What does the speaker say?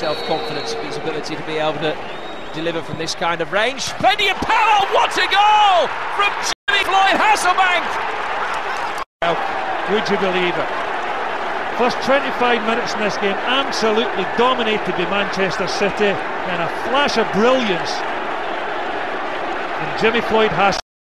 self-confidence of his ability to be able to deliver from this kind of range. Plenty of power, what a goal from Jimmy Floyd Hasselbaink! Would you believe it? First 25 minutes in this game absolutely dominated by Manchester City, and a flash of brilliance from Jimmy Floyd Hasselbaink.